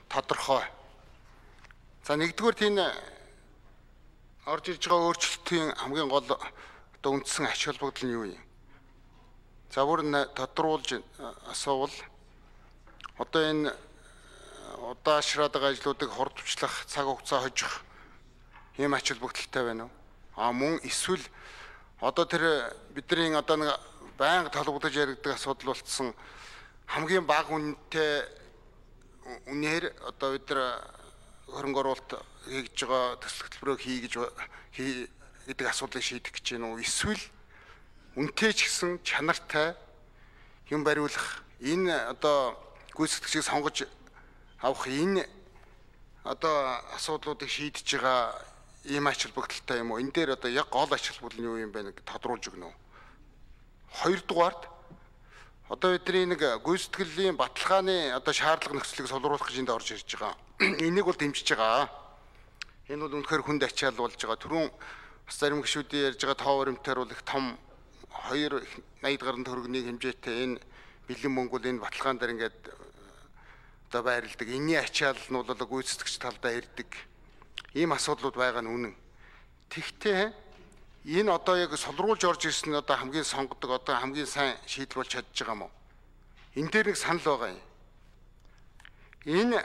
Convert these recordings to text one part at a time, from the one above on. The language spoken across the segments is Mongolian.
тодорхой. За нэгдүгээр тийм орж ирж байгаа өөрчлөлтийн хамгийн гол одоо үндсэн ач холбогдол нь юу юм? За бүр тодруулж асуувал одоо энэ удаашраад байгаа ажлуудыг хурдчлах, цаг хугацаа хожих ийм ач холбогдолтой байна уу? Мөн эсвэл одоо тэр бидний одоо нэг байнга толгодож яригддаг асуудал болцсон хамгийн бага үнэтэй үнээр одоо бид нар хөрөнгө оруулалт хийж байгаа төсөл хөтөлбөрөө гэдэг асуудлыг шийдэх гэж байна уу? Эсвэл үнэтэй ч гэсэн чанартай юм бариулах энэ одоо гүйцэтгэгчийг сонгож авах энэ одоо асуудлуудыг шийдэж байгаа ийм ач холбогдолтой юм уу? Энэ дээр одоо яг гол ач холбогдол нь юу юм бэ? Тодруулж өгнө үү? Хоёрдугаарт одоо бидний нэг гүйцэтгэлийн баталгааны одоо шаардлага нөхцөлийг солиулах гэж энд орж ирж байгаа. Энийг бол дэмжиж байгаа. Энэ бол үнэхээр хүнд ачаал болж байгаа. Түрүүн бас зарим гишүүдийн ярьж байгаа тоо баримтаар бол их том 280 гаруй төгрөгийн хэмжээтэй энэ бэлэн мөнгө бол энэ баталгаан дээр ингээд одоо байрладаг. Энийн ачаал нь бол гүйцэтгэгч талдаа ирдэг. Ийм асуудлууд байгаа нь үнэн. Тэгвэл энэ одоо яг солиулж орж ирсэн нь одоо хамгийн сонгодог одоо хамгийн сайн шийдэл болж чадж байгаа юм уу? Энэ дээр нэг санал байгаа юм. Энэ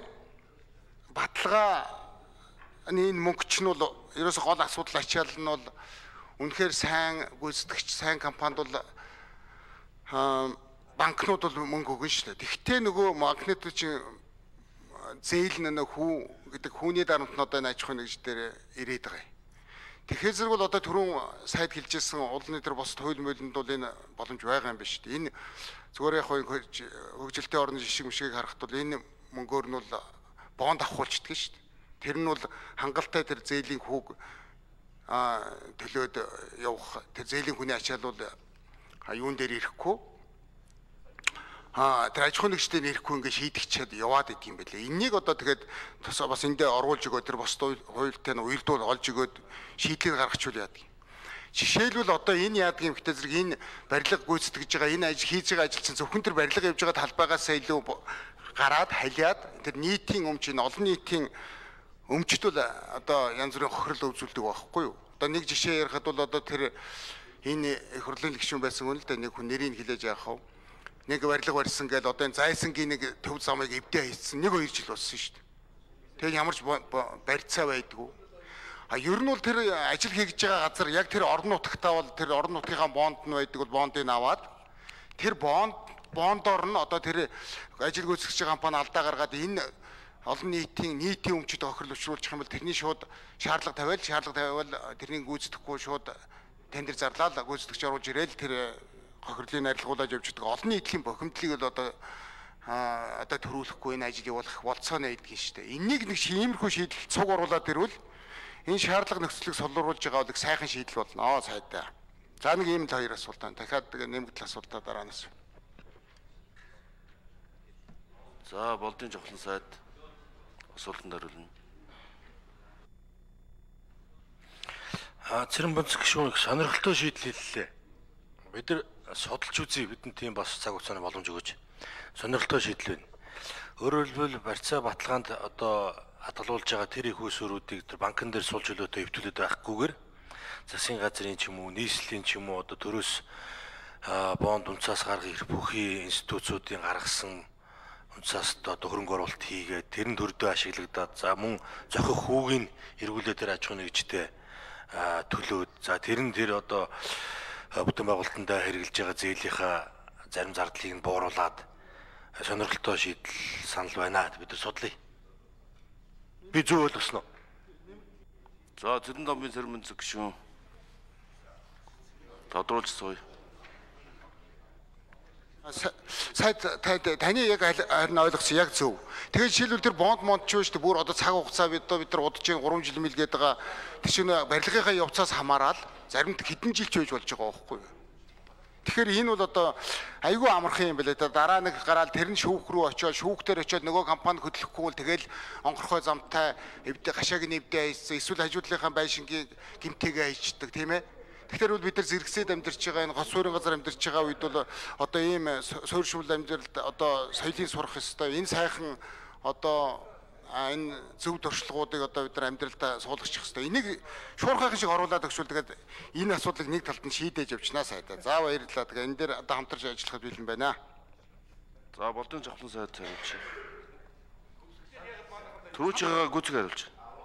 баталгааны энэ мөнгөч нь бол ерөөсө гол асуудал ачаал нь бол үнэхээр сайн гүйцэтгэгч, сайн компанид бол банкнууд бол мөнгө өгнө шүү дээ. Тэгвэл нөгөө банкнууд чинь зээл нь хүү гэдэг хүүний дарамт нь одоо энэ аж ахуйн нэгж дээр ирээд байгаа юм. Тэгэхээр зэрэг бол одоо түрүүн сайд хэлжсэн улны төр бос хууль мөлөнд бол энэ боломж байгаа юм биш үү? Энэ зүгээр яг хөгжилтэй орны жишг мшгийг харахад бол энэ мөнгөөр нь бол бонд авахулчдаг шүү дээ. Тэр нь бол хангалттай тэр зээлийн хүүг төлөөд явах тэр зээлийн хүний ачаал бол юун дээр ирэхгүй тэр аж ахуйн нэгжтэй нэрэхгүй ингээд шийдэх чад яваад идэг юм байлээ. Энийг одоо тэгээд бас эндээ оруулж өгөө тэр бос хуультай нь уялдуул олж өгөөд шийдлийг гаргачихвал яадаг. Жишээлбэл одоо энэ яадаг юм гэхдээ зэрэг энэ барилга гүйцэтгэж байгаа энэ ажил хийж байгаа ажилчин зөвхөн тэр барилга явж байгаа талбайгаас илүү гараад халиад тэр нийтийн өмч энэ олон нийтийн өмчт бол одоо янз бүрийн хохирол үзүүлдэг байхгүй юу? Одоо нэг жишээ ярихад бол одоо тэр энэ их хурлын гишүүн байсан хүн л да нэг хүн нэрийг хэлээж яах вэ? Нэг барилга барьсан гэж одоо энэ зайсангийн нэг төв замыг эвдээ хийсэн 1-2 жил болсон шүү дээ. Тэгээд ямарч барьцаа байдгүй. Ер нь бол тэр ажил хийж байгаа газар яг тэр орон нутагтаа бол тэр орон нутгийнхаа бонд нь байдаг бол бондыг аваад тэр бондоор нь одоо тэр ажил гүйцэтгэгч компани алдаа гаргаад энэ олон нийтийн өмчөд охирол учруулах юм бол тэрний шууд шаардлага тавиал тэрний гүйцэтгэхгүй шууд тендер зарлаад гүйцэтгэгч оруулж ирээл тэр хохирлын арилгуулж явж байгаа олон нийтийн бохимдлыг л одоо төрүүлэхгүй энэ ажил явуулах болцооно гэдгийг шүү дээ. Энийг нэг иймэрхүү шийдэл цуг оруулаад ирвэл энэ шаардлага нөхцөлийг солиулж байгаа бол сайхан шийдэл болно. Сайдаа. За нэг ийм л хоёр асуулт байна. Дахиад нэмэгдэл асуултаа дараанаас. За болдын жавхлан сайд асуултанд хариулна. Цэрэн бонц гишүүн их сонирхолтой шийдэл хэллээ. Бид нар судалж үзье, бидэнд тийм бас цаг хугацааны боломж өгөөч. Сонирхолтой шийдэл байна. Өөрөөр хэлбэл барьцаа баталгаанд одоо хадгалуулж байгаа тэр их усөрүүдийг тэр банкн дээр сул чөлөөтэй эвтүүлээд байхгүйгээр засгийн газрын ч юм уу, нийслэлийн ч юм уу одоо төрөөс бонд унцаас гаргах эрх бүхий институцуудын гаргасан унцаас одоо хөрөнгө оруулалт хийгээд тэрэн төрдөө ашиглагдаад за мөн зохих хүүгийн эргүүлээ тэр аж ахуйн нэгжтэй төлөөд за тэр одоо бүтээн байгуулалтанд хэрэгжилж байгаа зээлийнхаа зарим зардлыг нь бууруулад сонирхолтой шийдэл санал байна. Бид нар судлаа. Би зөв ойлгосноо. За Цэрэн домын Цэрэн бонц гишүүн тодруулж сууя. Сайд таны яг харин ойлгосон яг зөв. Тэгээд жишээлбэл тэр бонд ч шүү дээ бүр одоо цаг хугацаа бид нар удаж 3 жил мэлгээд байгаа. Тэр чинь барилгынхаа явцаас хамаарал заримд хэдэн жил ч байж болж байгаа байхгүй юу? Тэгэхээр энэ бол одоо айгүй амархан юм байна. Дараа нэг гараад тэр нь шүүх рүү очиод шүүхтэр очиод нөгөө компани хөдлөхгүй бол тэгэл онгорхой замтай гашааг нь эвдээ хийсэн эсвэл хажуудлынхаа байшингийн гимтэйгээ хийждэг тийм ээ. Тэгэхээр бол бид нар зэрэгсээд амьдарч байгаа энэ гол суурин газар амьдарч байгаа үед бол одоо ийм суурьшмал амьдралд одоо соёлын сурах ёстой энэ сайхан одоо энэ зөв туршлагуудыг одоо бид нар амьдралдаа суулгачих хэрэгтэй. Энийг шуурхайхан шиг оруулаад өгшүүл тэгээд энэ асуудлыг нэг талд нь шийдэж явчихнаа сайдаа. За баярлалаа. Тэгээд энэ дээр одоо хамтарч ажиллахад бэлэн байна. За болдын жавхлан сайд хариулж. Төрүүчгээ гүцэг хариулж.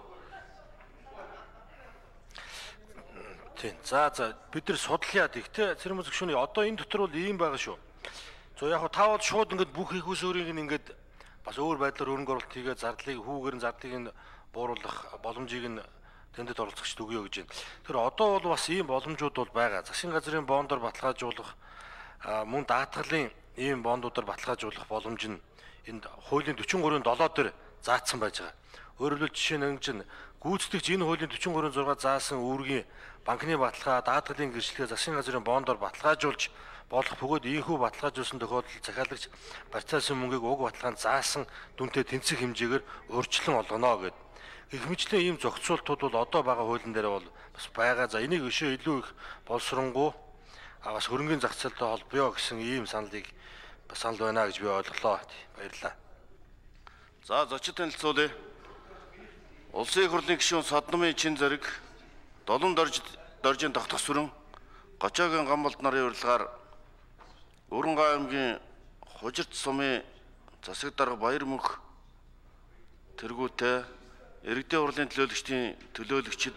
Тийм. За бид нар судлаад ихтэй цэрэг мөсгшүүний одоо энэ дотор бол ийм байгаа шүү. За яг та бол шууд ингээд бүх их усөрийг ингээд бас өөр байдлаар хөрөнгө оруулалт хийгээд зардлыг хүүгээр нь зардлыг нь бууруулах боломжийг нь тэндэд оролцогчд өгье гэж байна. Тэр одоо бол бас ийм боломжууд бол байгаа. Засгийн газрын бондоор баталгаажуулах мөн даатгалын ийм бондуудаар баталгаажуулах боломж нь энд хуулийн 43-ийн 7 дээр заасан байж байгаа. Өөрөөр хэлбэл жишээ нь чинь гүйцэтгэгч энэ хуулийн 43-6 заасан үүргийн банкны баталгаа, даатгалын гэрчлэгээ засгийн газрын бондоор баталгаажуулж болох бөгөөд ийхүү баталгаажуулсан тохиолдолд захиалагч барьцаасан мөнгийг уг баталгаанд заасан дүнтэй тэнцэх хэмжээгээр урьдчилан олгоно гэдэг. Их мэтлэн ийм зохицуултууд бол одоо байгаа хуулийн дээр бол бас байгаа. За энийг өшөө илүү их боловсронгуй бас хөрөнгөний зах зээлтэй холбоё гэсэн ийм санал байна гэж би ойлголоо. Баярлалаа. За зочид танилцуулъя. Улсын их хурлын гишүүн Содномын чин зэрэг Долон доржийн тогтох сүрэн Гочоогийн Гамболд нарын урилгаар Өрөнгөө аймгийн Хужирт сумын засаг дарга Баяр мөнх тэргүүтэй иргэдийн хурлын төлөөлөгчид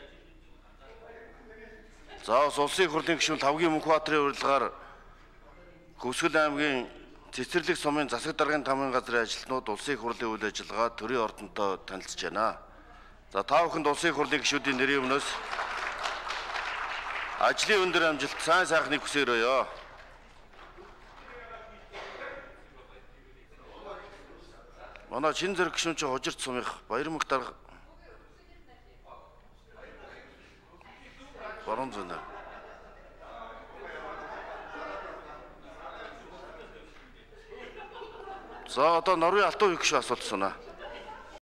за улсын их хурлын гишүүн Тавгийн Мөнхбаатарын урилгаар Хөвсгөл аймгийн Цэцэрлэг сумын засаг даргын тамгын газрын ажилтнууд улсын их хурлын үйл ажиллагаа төрийн ордонтой танилцж байна. За та бүхэнд улсын их хурлын гишүүдийн нэрийн өмнөөс ажлын өндөр амжилт сайн сайхныг хүсээрөөё. Манай чин зэрэг гишүүн чи Хужирт сумынх Баяр мөнх дарга баруун зүүнээр. За одоо Норвын Алтан үй гишүүн асуулт сунаа.